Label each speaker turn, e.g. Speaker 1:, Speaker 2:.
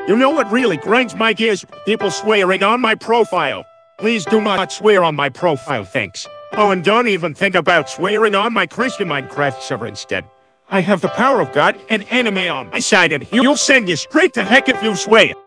Speaker 1: You know what really grinds my gears? People swearing on my profile. Please do not swear on my profile, thanks. Oh, and don't even think about swearing on my Griffin Minecraft server instead. I have the power of God and anime on my side, and he'll send you straight to heck if you swear.